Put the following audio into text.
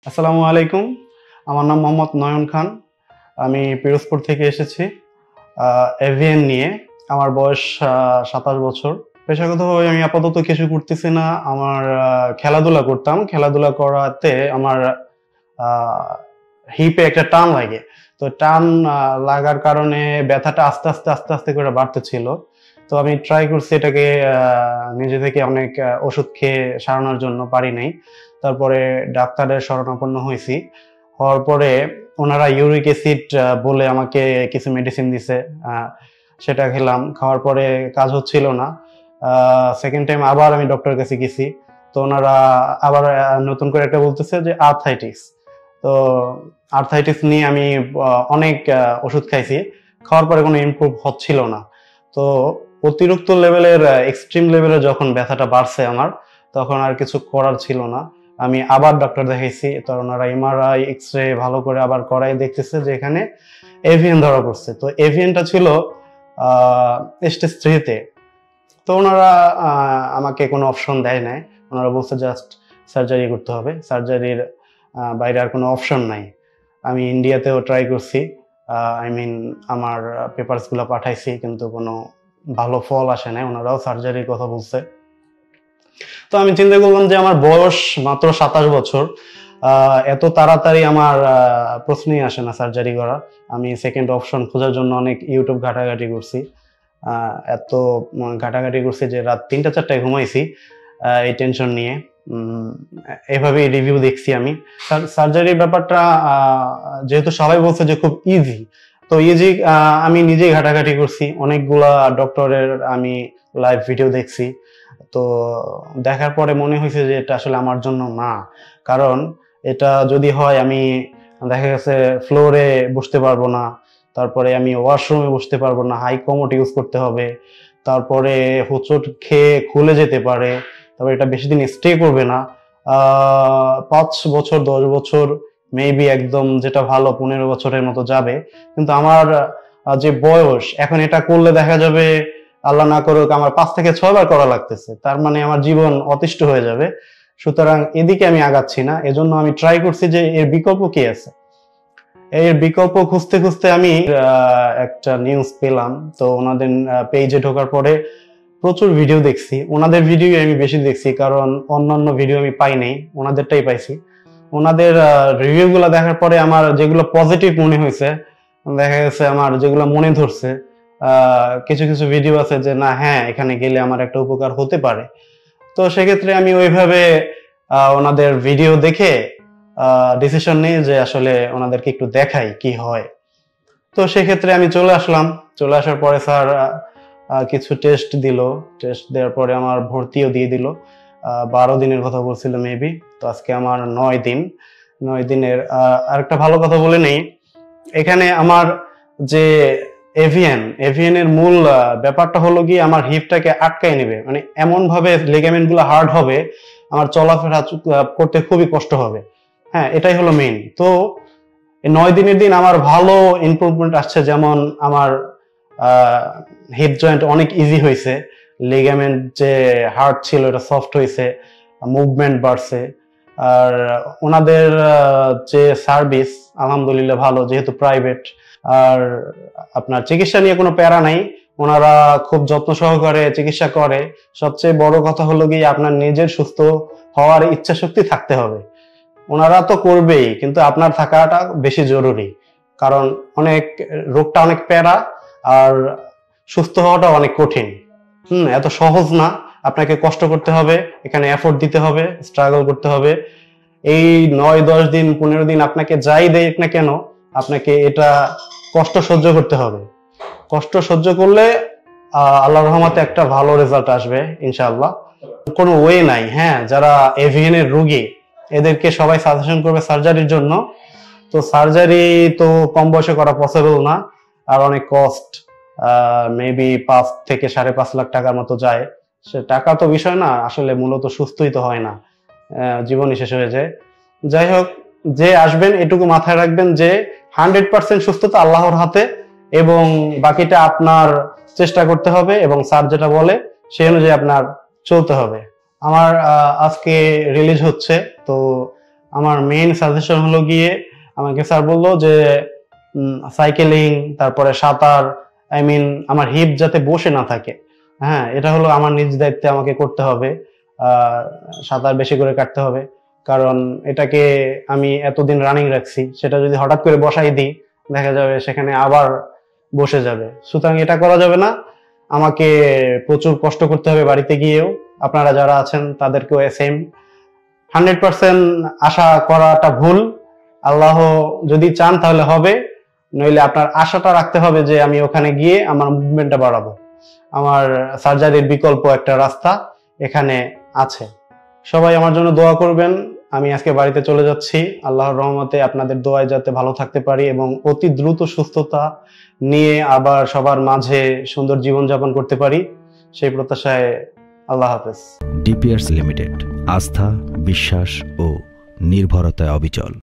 আসসালামু আলাইকুম। আমার নাম মোহাম্মদ নয়ন খান। আমি পিরোজপুর থেকে এসেছি এভিএন নিয়ে। আমার বয়স 27 বছর। পেশাগতভাবে আমি আপাতত কিছু করতেছি না। আমার খেলাধুলা করতাম। খেলাধুলা করাতে আমার হিপে একটা টান লাগে। তো টান লাগার কারণে ব্যথাটা আস্তে আস্তে আস্তে আস্তে করে বাড়তেছিল। তো আমি ট্রাই করছি এটাকে নিজে থেকে অনেক ওষুধ খেয়ে সারানোর জন্য, পারি নাই। তারপরে ডাক্তারের শরণাপন্ন হয়েছি। হওয়ার পরে ওনারা ইউরিক অ্যাসিড বলে আমাকে কিছু মেডিসিন দিছে। সেটা খেলাম। খাওয়ার পরে কাজ হচ্ছিল না। সেকেন্ড টাইম আবার আমি ডক্টরের কাছে গেছি। তো ওনারা আবার নতুন করে একটা বলতেছে যে আর্থাইটিস। তো আর্থাইটিস নিয়ে আমি অনেক ওষুধ খাইছি। খাওয়ার পরে কোনো ইমপ্রুভ হচ্ছিল না। তো অতিরিক্ত লেভেলের, এক্সট্রিম লেভেলের যখন ব্যথাটা বাড়ছে আমার, তখন আর কিছু করার ছিল না। আমি আবার ডক্টর দেখাইছি। তো ওনারা এমআরআই, এক্স-রে ভালো করে আবার করাই দেখতেছে যে এখানে এভিএন ধরা পড়ছে। তো এভিএনটা ছিল স্টেজ 3-তে। তো ওনারা আমাকে কোনো অপশন দেয় নাই। ওনারা বলছে জাস্ট সার্জারি করতে হবে, সার্জারির বাইরে আর কোনো অপশন নাই। আমি ইন্ডিয়াতেও ট্রাই করছি, আমার পেপারসগুলো পাঠাইছি, কিন্তু কোনো ভালো ফল আসে নাই। ওনারাও সার্জারির কথা বলছে। তো আমি চিন্তা করলাম যে আমার বয়স মাত্র 27 বছর, এত তাড়াতাড়ি আমার প্রশ্নই আসে না সার্জারি করা। আমি সেকেন্ড অপশন খোঁজার জন্য অনেক ইউটিউব ঘাটাঘাটি করছি। এত ঘাটাঘাটি করছি যে রাত 3টা-4টায় ঘুমাইছি এই টেনশন নিয়ে। এভাবেই রিভিউ দেখছি আমি। সার্জারির ব্যাপারটা যেহেতু সবাই বলছে যে খুব ইজি, তো ইজি আমি নিজেই ঘাটাঘাটি করছি। অনেকগুলা ডক্টরের আমি লাইভ ভিডিও দেখছি। তো দেখার পরে মনে হয়েছে যে এটা আসলে আমার জন্য না। কারণ এটা যদি হয়, আমি দেখা গেছে ফ্লোরে বসতে পারবো না, তারপরে আমি ওয়াশরুমে বসতে পারবো না, হাই কমোড ইউজ করতে হবে, তারপরে হোঁচট খেয়ে খুলে যেতে পারে, তারপরে এটা বেশি দিন স্টে করবে না। 5 বছর 10 বছর মেবি একদম যেটা ভালো 15 বছরের মতো যাবে। কিন্তু আমার যে বয়স এখন, এটা করলে দেখা যাবে আল্লাহ না করুক আমার 5 থেকে 6 বার করা লাগতেছে। তার মানে আমার জীবন অতিষ্ঠ হয়ে যাবে। সুতরাং এদিকে আমি আগাচ্ছি না। এজন্য আমি ট্রাই করছি যে এর বিকল্প কি আছে। এর বিকল্প খুঁজতে খুঁজতে আমি একটা নিউজ পেলাম। তো ওনাদের পেজে ঢোকার পরে প্রচুর ভিডিও দেখছি। ওনাদের ভিডিও আমি বেশি দেখছি, কারণ অন্যান্য ভিডিও আমি পাই নাই, ওনাদেরটাই পাইছি। ওনাদের রিভিউ গুলা দেখার পরে আমার যেগুলো পজিটিভ মনে হয়েছে, দেখা গেছে আমার যেগুলো মনে ধরছে, কিছু কিছু ভিডিও আছে যে না, হ্যাঁ এখানে গেলে আমার একটা উপকার হতে পারে। তো সেক্ষেত্রে আমি ওইভাবে ওনাদের ভিডিও দেখে ডিসিশন নিই যে আসলে ওনাদেরকে একটু দেখাই কি হয়। তো সেক্ষেত্রে আমি চলে আসলাম। চলে আসার পরে স্যার কিছু টেস্ট দিল। টেস্ট দেওয়ার পরে আমার ভর্তিও দিয়ে দিল। 12 দিনের কথা বলছিল মেবি। তো আজকে আমার 9 দিন। 9 দিনের আরেকটা ভালো কথা বলে নেই। এখানে আমার যে এভিএন এর মূল ব্যাপারটা হলো কি, আমার হিপটাকে আটকায় নেবে। মানে এমন ভাবে লিগামেন্ট গুলো হার্ড হবে, আমার চলাফেরা করতে খুবই কষ্ট হবে। হ্যাঁ, এটাই হলো মেইন। তো এই 9 দিনের দিন আমার ভালো ইমপ্রুভমেন্ট আসছে। যেমন আমার হিপ জয়েন্ট অনেক ইজি হয়েছে, লিগামেন্ট যে হার্ড ছিল এটা সফট হয়েছে, মুভমেন্ট বাড়ছে। আর ওনাদের যে সার্ভিস আলহামদুলিল্লাহ ভালো, যেহেতু প্রাইভেট। আর আপনার চিকিৎসা নিয়ে কোনো প্যারা নাই। ওনারা খুব যত্ন সহকারে চিকিৎসা করে। সবচেয়ে বড় কথা হলো কি, আপনার নিজের সুস্থ হওয়ার ইচ্ছা শক্তি থাকতে হবে। ওনারা তো করবেই, কিন্তু আপনার থাকাটা বেশি জরুরি। কারণ রোগটা অনেক প্যারা, আর সুস্থ হওয়াটা অনেক কঠিন। এত সহজ না। আপনাকে কষ্ট করতে হবে, এখানে এফোর্ট দিতে হবে, স্ট্রাগল করতে হবে। এই 9-10 দিন 15 দিন আপনাকে যাই দেখ না কেন, আপনাকে এটা কষ্ট সহ্য করতে হবে। কষ্ট সহ্য করলে আল্লাহর রহমতে একটা ভালো রেজাল্ট আসবে ইনশাআল্লাহ। কোনো ওয়ে নাই। হ্যাঁ, যারা এভিএন এর রোগী, এদেরকে সবাই সাজেশন করবে সার্জারির জন্য। তো সার্জারি তো কম বয়সে করা পসিবল না, আর অনেক কস্ট। মেবি 5 থেকে 5.5 লাখ টাকার মতো যায়। সে টাকা তো বিষয় না, আসলে মূলত সুস্থই তো হয় না, জীবনই শেষ হয়ে যায়। যাই হোক, যে আসবেন এটুকু মাথায় রাখবেন যে 100% সুস্থতা আল্লাহর হাতে, এবং বাকিটা আপনার চেষ্টা করতে হবে, এবং স্যার যেটা বলে সেই অনুযায়ী আপনার চলতে হবে। আমার আজকে রিলিজ হচ্ছে। তো আমার মেইন সাজেশন হলো গিয়ে, আমাকে স্যার বললো যে সাইকেলিং, তারপরে সাঁতার, আমার হিপ যাতে বসে না থাকে। হ্যাঁ, এটা হলো আমার নিজ দায়িত্বে আমাকে করতে হবে। সাঁতার বেশি করে কাটতে হবে, কারণ এটাকে আমি এতদিন রানিং রাখছি, সেটা যদি হঠাৎ করে বসাই দিই দেখা যাবে সেখানে আবার বসে যাবে। সুতরাং এটা করা যাবে না, আমাকে প্রচুর কষ্ট করতে হবে বাড়িতে গিয়েও। আপনারা যারা আছেন তাদেরকেও সেম। 100% আশা করাটা ভুল। আল্লাহ যদি চান তাহলে হবে, নইলে আপনার আশাটা রাখতে হবে যে আমি ওখানে গিয়ে আমার মুভমেন্টটা বাড়াবো। আমার সার্জারির বিকল্প একটা রাস্তা এখানে আছে। সবাই আমার জন্য দোয়া করবেন। আমি আজকে বাড়িতে চলে যাচ্ছি, আল্লাহর রহমতে আপনাদের দোয়ায় যাতে ভালো থাকতে পারি এবং অতি দ্রুত সুস্থতা নিয়ে আবার সবার মাঝে সুন্দর জীবনযাপন করতে পারি, সেই প্রত্যাশায় আল্লাহ হাফেজ। ডিপিআরস লিমিটেড, আস্থা, বিশ্বাস ও নির্ভরতায় অবিচল।